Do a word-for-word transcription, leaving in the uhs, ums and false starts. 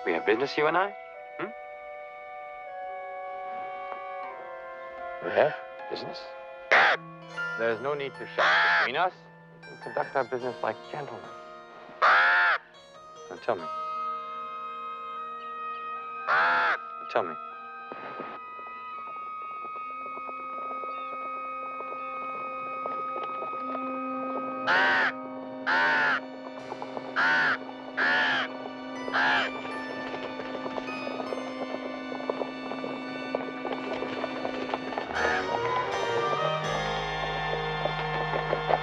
We have business, you and I? Hmm? We have business? There's no need to shout between us. We can conduct our business like gentlemen. Now tell me. Now tell me.